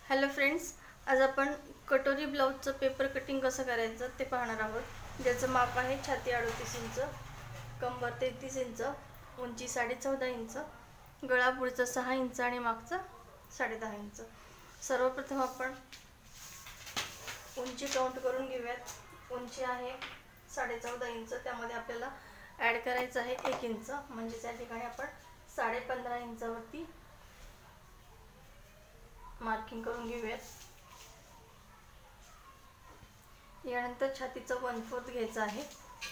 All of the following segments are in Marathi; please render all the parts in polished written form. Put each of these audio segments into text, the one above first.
हॅलो फ्रेंड्स, आज आपण कटोरी ब्लाऊजचं पेपर कटिंग कसं करायचं ते पाहणार आहोत. ज्याचं माप आहे छाती 38 इंच, कंबर 33 इंच, उंची 14.5 इंच, गळा पुढचा 6 इंच आणि मागचा 10.5 इंच. सर्वप्रथम आपण उंची काउंट करून घेऊयात. उंची आहे 14.5 इंच, त्यामध्ये आपल्याला ॲड करायचं आहे 1 इंच, म्हणजे त्या ठिकाणी आपण 15.5 इंचावरती मार्किंग करून घेऊयात. यानंतर छातीचं 1/4 घ्यायचं आहे.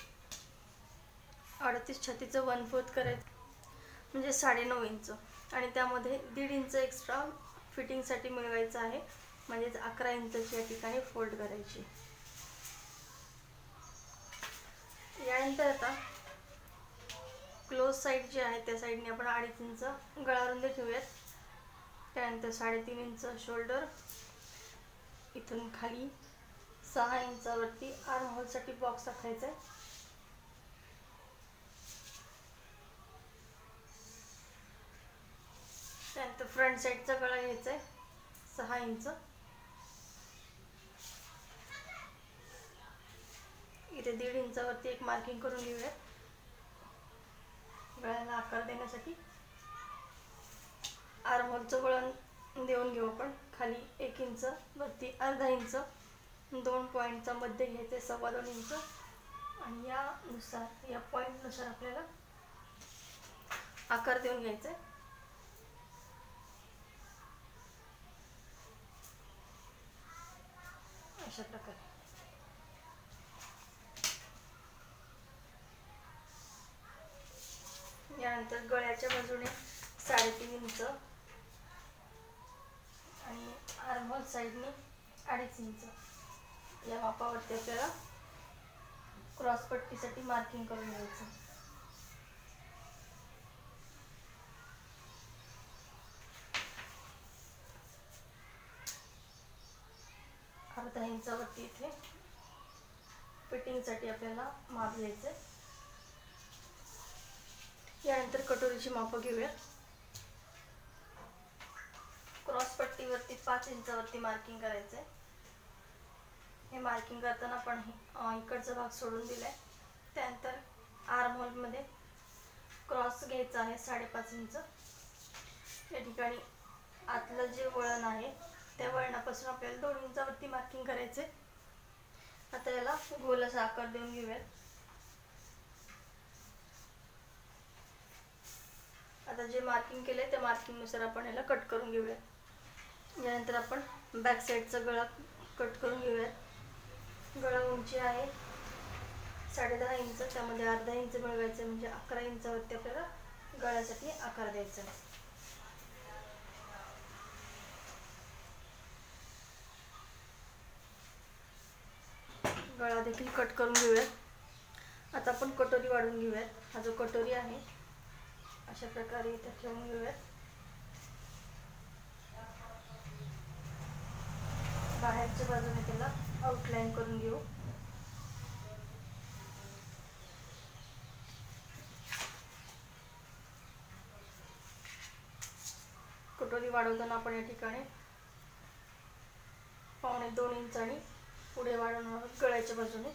38 छातीचं 1/4 करायचं म्हणजे 9.5 इंच, आणि त्यामध्ये 1.5 इंच एक्स्ट्रा फिटिंगसाठी मिळवायचं आहे, म्हणजेच 11 इंचची या ठिकाणी फोल्ड करायची. यानंतर आता क्लोज साईड जी आहे त्या साईडने आपण 2.5 इंच गळा रुंद ठेवूयात. त्यानंतर 3.5 इंच शोल्डर, इथून खाली 6 इंचावरती आर्म होलसाठी बॉक्स टाकायचा आहे. त्यानंतर फ्रंट साईडचा गळा घ्यायचा आहे 6 इंच. इथे 1.5 इंचावरती एक मार्किंग करून घेऊयात गळ्याला आकार देण्यासाठी. आर्म होलचं वळण देऊन घेऊ आपण. खाली 1 इंच, वरती अर्धा इंच, 2 पॉईंटचा मध्य घ्यायचे 2.25 इंच, आणि या पॉईंटनुसार आपल्याला आकार देऊन घ्यायचा आहे. अशा प्रकारे यानंतर गळ्याच्या बाजूने 3.5 इंच आणि आर्महोल साईडने 2.5 इंच या मापावरती आपल्याला क्रॉस पट्टीसाठी मार्किंग करून घ्यायचं. अर्धा इंचावरती इथे फिटिंगसाठी आपल्याला माप घ्यायचं. यानंतर कटोरीची मापं घेऊया. क्रॉस पट्टीवरती 5 इंचावरती मार्किंग करायचं आहे. हे मार्किंग करताना आपण इकडचा भाग सोडून दिलाय. त्यानंतर आर्म होलमध्ये क्रॉस घ्यायचा आहे 5.5 इंच. या ठिकाणी आतलं जे वळण आहे त्या वळणापासून आपल्याला 2 इंचावरती मार्किंग करायचे. आता याला गोल असा आकार देऊन घेऊयात. आता जे मार्किंग केले त्या मार्किंगनुसार आपण याला कट करून घेऊयात. यानंतर आपण बॅक साईडचा गळा कट करून घेऊयात. गळा उंची आहे 10.5 इंच, त्यामध्ये अर्धा इंच मिळवायचं, म्हणजे 11 इंचावरती आपल्याला गळ्यासाठी आकार द्यायचा. गळा देखील कट करून घेऊयात. आता आपण कटोरी वाढवून घेऊयात. हा जो कटोरी आहे अशा प्रकारे इथे ठेवून घेऊयात. बाहेरच्या बाजूने त्याला आउटलाईन करून घेऊ. कटोरी वाढवताना आपण या ठिकाणी 2.25 इंचांनी पुढे वाढवणार आहोत गळ्याच्या बाजूने.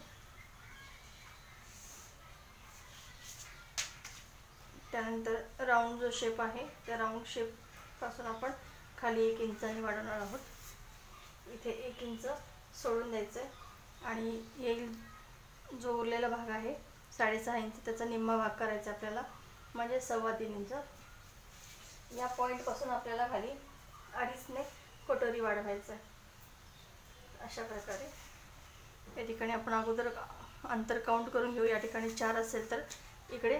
त्यानंतर राऊंड जो शेप आहे त्या राऊंड शेप पासून आपण खाली 1 इंचांनी वाढवणार आहोत. इथे 1 इंच सोडून द्यायचं आहे, आणि येईल जो उरलेला भाग आहे 6.5 इंच, त्याचा निम्मा भाग करायचा आपल्याला, म्हणजे 3.25 इंच. या पॉईंटपासून आपल्याला खाली 2.5ने कटोरी वाढवायचं आहे. अशा प्रकारे या ठिकाणी आपण अगोदर अंतर काउंट करून घेऊ. या ठिकाणी 4 असेल तर इकडे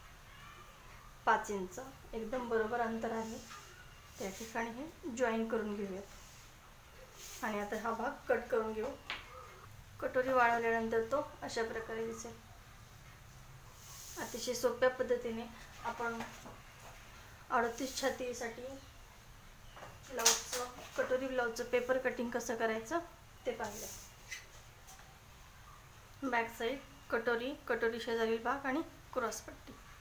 5 इंच एकदम बरोबर अंतर आहे. त्या ठिकाणी हे जॉईन करून घेऊयात, आणि आता हा भाग कट करून घेऊ. कटोरी वाढवल्यानंतर तो अशा प्रकारे दिसेल. अतिशय सोप्या पद्धतीने आपण 38 छातीसाठी कटोरी ब्लाऊजचं पेपर कटिंग कसं करायचं ते पाहिलं. बॅक साईड कटोरी, कटोरी शेजारील भाग आणि क्रॉस पट्टी.